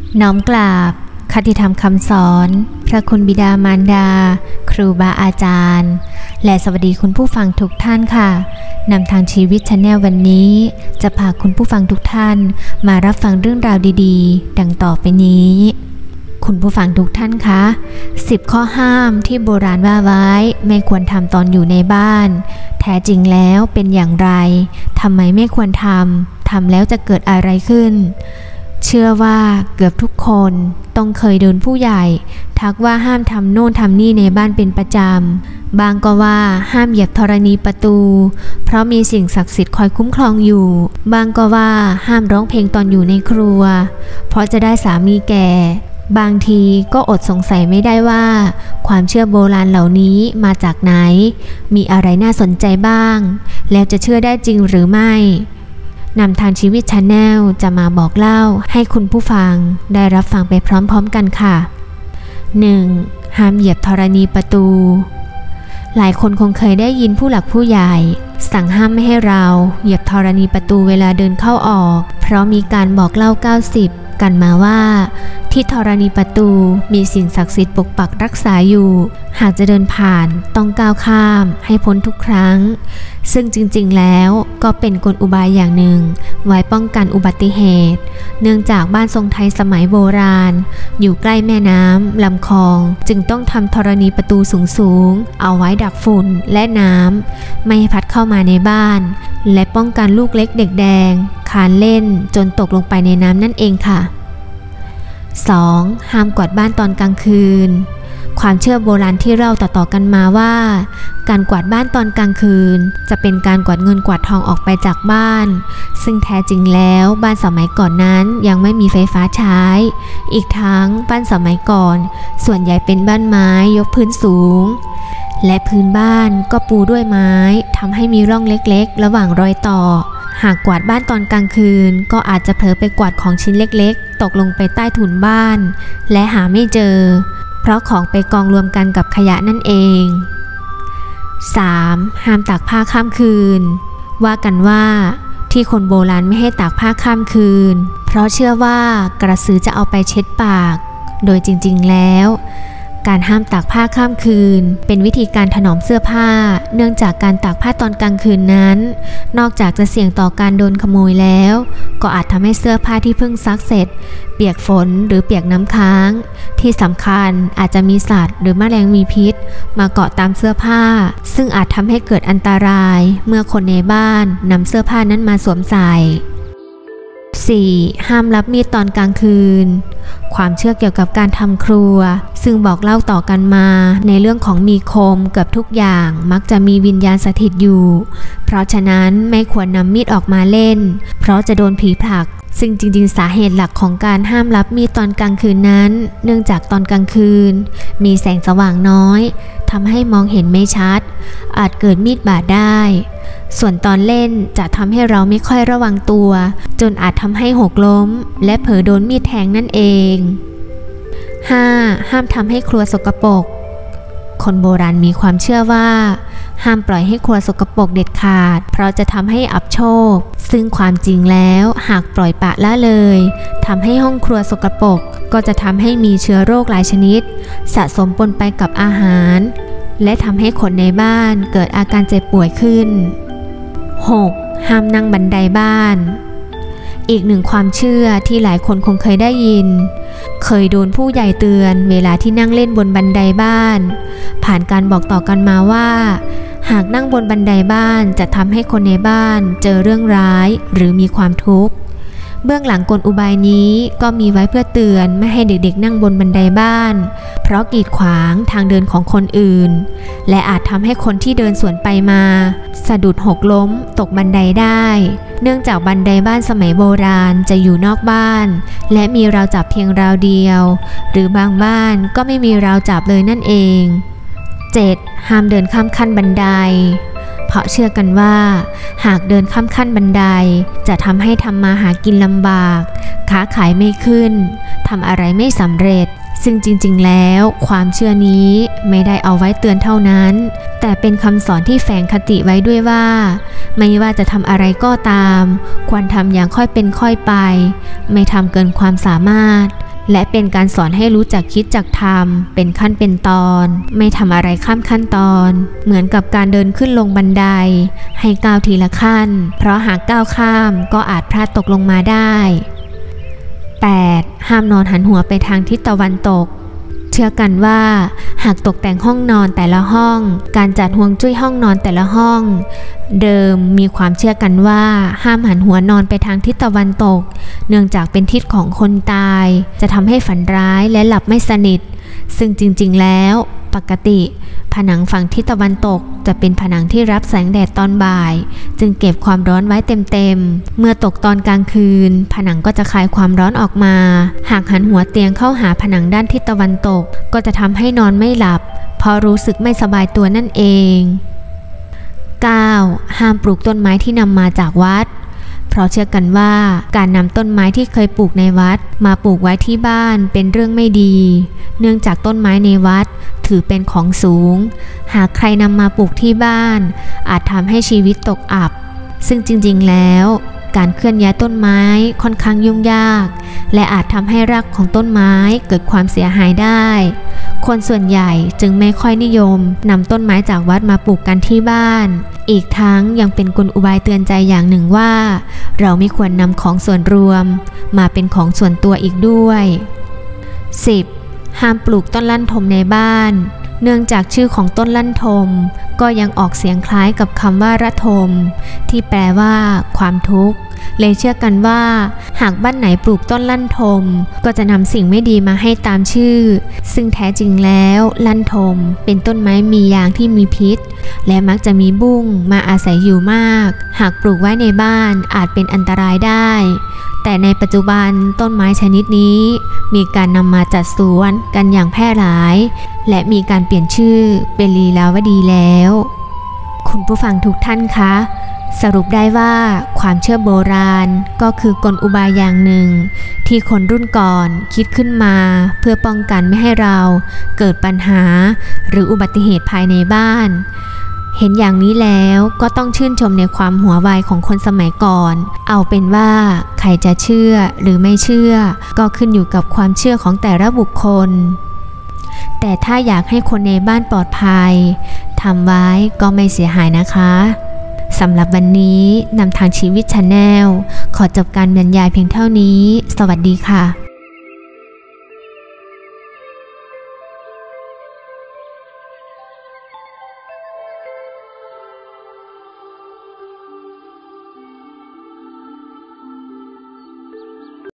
น้อมกราบคติธรรมคำสอนพระคุณบิดามารดาครูบาอาจารย์และสวัสดีคุณผู้ฟังทุกท่านค่ะนำทางชีวิต Channel วันนี้จะพาคุณผู้ฟังทุกท่านมารับฟังเรื่องราวดีๆดังต่อไปนี้คุณผู้ฟังทุกท่านคะ10 ข้อห้ามที่โบราณว่าไว้ไม่ควรทำตอนอยู่ในบ้านแท้จริงแล้วเป็นอย่างไรทำไมไม่ควรทำแล้วจะเกิดอะไรขึ้นเชื่อว่าเกือบทุกคนต้องเคยโดนผู้ใหญ่ทักว่าห้ามทำโน่นทำนี่ในบ้านเป็นประจำบางก็ว่าห้ามเหยียบธรณีประตูเพราะมีสิ่งศักดิ์สิทธิ์คอยคุ้มครองอยู่บางก็ว่าห้ามร้องเพลงตอนอยู่ในครัวเพราะจะได้สามีแก่บางทีก็อดสงสัยไม่ได้ว่าความเชื่อโบราณเหล่านี้มาจากไหนมีอะไรน่าสนใจบ้างแล้วจะเชื่อได้จริงหรือไม่นำทางชีวิต Channel จะมาบอกเล่าให้คุณผู้ฟังได้รับฟังไปพร้อมๆกันค่ะ 1. ห้ามเหยียบธรณีประตูหลายคนคงเคยได้ยินผู้หลักผู้ใหญ่สั่งห้ามไม่ให้เราเหยียบธรณีประตูเวลาเดินเข้าออกเพราะมีการบอกเล่า90กันมาว่าที่ธรณีประตูมีสิ่งศักดิ์สิทธิ์ปกปักรักษาอยู่หากจะเดินผ่านต้องก้าวข้ามให้พ้นทุกครั้งซึ่งจริงๆแล้วก็เป็นกลอุบายอย่างหนึ่งไว้ป้องกันอุบัติเหตุเนื่องจากบ้านทรงไทยสมัยโบราณอยู่ใกล้แม่น้ำลำคลองจึงต้องทำธรณีประตูสูงๆเอาไว้ดักฝุ่นและน้ำไม่ให้พัดเข้ามาในบ้านและป้องกันลูกเล็กเด็กแดงคลานเล่นจนตกลงไปในน้ำนั่นเองค่ะ 2. ห้ามกวาดบ้านตอนกลางคืนความเชื่อโบราณที่เล่าต่อๆกันมาว่าการกวาดบ้านตอนกลางคืนจะเป็นการกวาดเงินกวาดทองออกไปจากบ้านซึ่งแท้จริงแล้วบ้านสมัยก่อนนั้นยังไม่มีไฟฟ้าใช้อีกทั้งบ้านสมัยก่อนส่วนใหญ่เป็นบ้านไม้ยกพื้นสูงและพื้นบ้านก็ปูด้วยไม้ทำให้มีร่องเล็กๆระหว่างรอยต่อหากกวาดบ้านตอนกลางคืนก็อาจจะเผลอไปกวาดของชิ้นเล็กๆตกลงไปใต้ถุนบ้านและหาไม่เจอเพราะของไปกองรวมกันกับขยะนั่นเอง 3. ห้ามตากผ้าข้ามคืนว่ากันว่าที่คนโบราณไม่ให้ตากผ้าข้ามคืนเพราะเชื่อว่ากระสือจะเอาไปเช็ดปากโดยจริงๆแล้วการห้ามตากผ้าข้ามคืนเป็นวิธีการถนอมเสื้อผ้าเนื่องจากการตากผ้าตอนกลางคืนนั้นนอกจากจะเสี่ยงต่อการโดนขโมยแล้วก็อาจทำให้เสื้อผ้าที่เพิ่งซักเสร็จเปียกฝนหรือเปียกน้ำค้างที่สำคัญอาจจะมีสัตว์หรือแมลงมีพิษมาเกาะตามเสื้อผ้าซึ่งอาจทำให้เกิดอันตรายเมื่อคนในบ้านนำเสื้อผ้านั้นมาสวมใส่ 4. ห้ามรับมีดตอนกลางคืนความเชื่อเกี่ยวกับการทำครัวซึ่งบอกเล่าต่อกันมาในเรื่องของมีคมเกือบทุกอย่างมักจะมีวิญญาณสถิตอยู่เพราะฉะนั้นไม่ควรนำมีดออกมาเล่นเพราะจะโดนผีผลักซึ่งจริงๆสาเหตุหลักของการห้ามรับมีดตอนกลางคืนนั้นเนื่องจากตอนกลางคืนมีแสงสว่างน้อยทำให้มองเห็นไม่ชัดอาจเกิดมีดบาดได้ส่วนตอนเล่นจะทำให้เราไม่ค่อยระวังตัวจนอาจทำให้หกล้มและเผลอโดนมีดแทงนั่นเอง 5. ห้ามทำให้ครัวสกปรกคนโบราณมีความเชื่อว่าห้ามปล่อยให้ครัวสกปรกเด็ดขาดเพราะจะทำให้อับโชคซึ่งความจริงแล้วหากปล่อยปละละเลยทำให้ห้องครัวสกปรกก็จะทำให้มีเชื้อโรคหลายชนิดสะสมปนไปกับอาหารและทำให้คนในบ้านเกิดอาการเจ็บป่วยขึ้น 6. ห้ามนั่งบันไดบ้านอีกหนึ่งความเชื่อที่หลายคนคงเคยได้ยินเคยโดนผู้ใหญ่เตือนเวลาที่นั่งเล่นบนบันไดบ้านผ่านการบอกต่อกันมาว่าหากนั่งบนบันไดบ้านจะทำให้คนในบ้านเจอเรื่องร้ายหรือมีความทุกข์เบื้องหลังกลอุบายนี้ก็มีไว้เพื่อเตือนไม่ให้เด็กๆนั่งบนบันไดบ้านเพราะกีดขวางทางเดินของคนอื่นและอาจทำให้คนที่เดินสวนไปมาสะดุดหกล้มตกบันไดได้เนื่องจากบันไดบ้านสมัยโบราณจะอยู่นอกบ้านและมีราวจับเพียงราวเดียวหรือบางบ้านก็ไม่มีราวจับเลยนั่นเอง 7. ห้ามเดินข้ามขั้นบันไดเพราะเชื่อกันว่าหากเดินข้ามขั้นบันไดจะทำให้ทำมาหากินลำบากค้าขายไม่ขึ้นทำอะไรไม่สำเร็จซึ่งจริงๆแล้วความเชื่อนี้ไม่ได้เอาไว้เตือนเท่านั้นแต่เป็นคำสอนที่แฝงคติไว้ด้วยว่าไม่ว่าจะทำอะไรก็ตามควรทำอย่างค่อยเป็นค่อยไปไม่ทำเกินความสามารถและเป็นการสอนให้รู้จักคิดจักทำเป็นขั้นเป็นตอนไม่ทำอะไรข้ามขั้นตอนเหมือนกับการเดินขึ้นลงบันไดให้ก้าวทีละขั้นเพราะหากก้าวข้ามก็อาจพลาดตกลงมาได้ 8. ห้ามนอนหันหัวไปทางทิศตะวันตกเชื่อกันว่าหากตกแต่งห้องนอนแต่ละห้องการจัดฮวงจุ้ยห้องนอนแต่ละห้องเดิมมีความเชื่อกันว่าห้ามหันหัวนอนไปทางทิศตะวันตกเนื่องจากเป็นทิศของคนตายจะทำให้ฝันร้ายและหลับไม่สนิทซึ่งจริงๆแล้วปกติผนังฝั่งทิศตะวันตกจะเป็นผนังที่รับแสงแดดตอนบ่ายจึงเก็บความร้อนไว้เต็มๆเมื่อตกตอนกลางคืนผนังก็จะคายความร้อนออกมาหากหันหัวเตียงเข้าหาผนังด้านทิศตะวันตกก็จะทำให้นอนไม่หลับเพราะรู้สึกไม่สบายตัวนั่นเอง 9. ห้ามปลูกต้นไม้ที่นำมาจากวัดเพราะเชื่อกันว่าการนำต้นไม้ที่เคยปลูกในวัดมาปลูกไว้ที่บ้านเป็นเรื่องไม่ดีเนื่องจากต้นไม้ในวัดถือเป็นของสูงหากใครนำมาปลูกที่บ้านอาจทำให้ชีวิตตกอับซึ่งจริงๆแล้วการเคลื่อนย้ายต้นไม้ค่อนข้างยุ่งยากและอาจทำให้รากของต้นไม้เกิดความเสียหายได้คนส่วนใหญ่จึงไม่ค่อยนิยมนำต้นไม้จากวัดมาปลูกกันที่บ้านอีกทั้งยังเป็นกลอุบายเตือนใจอย่างหนึ่งว่าเราไม่ควรนำของส่วนรวมมาเป็นของส่วนตัวอีกด้วย 10. ห้ามปลูกต้นลั่นทมในบ้านเนื่องจากชื่อของต้นลั่นทมก็ยังออกเสียงคล้ายกับคำว่าระทมที่แปลว่าความทุกข์เลยเชื่อกันว่าหากบ้านไหนปลูกต้นลั่นทมก็จะนำสิ่งไม่ดีมาให้ตามชื่อซึ่งแท้จริงแล้วลั่นทมเป็นต้นไม้มียางที่มีพิษและมักจะมีบุ้งมาอาศัยอยู่มากหากปลูกไว้ในบ้านอาจเป็นอันตรายได้แต่ในปัจจุบันต้นไม้ชนิดนี้มีการนำมาจัดสวนกันอย่างแพร่หลายและมีการเปลี่ยนชื่อเป็นลีลาวดีแล้วคุณผู้ฟังทุกท่านคะสรุปได้ว่าความเชื่อโบราณก็คือกลอุบายอย่างหนึ่งที่คนรุ่นก่อนคิดขึ้นมาเพื่อป้องกันไม่ให้เราเกิดปัญหาหรืออุบัติเหตุภายในบ้านเห็นอย่างนี้แล้วก็ต้องชื่นชมในความหัวไวของคนสมัยก่อนเอาเป็นว่าใครจะเชื่อหรือไม่เชื่อก็ขึ้นอยู่กับความเชื่อของแต่ละบุคคลแต่ถ้าอยากให้คนในบ้านปลอดภัยทำไว้ก็ไม่เสียหายนะคะสำหรับวันนี้นำทางชีวิต Channel ขอจบการบรรยายเพียงเท่านี้สวัสดีค่ะ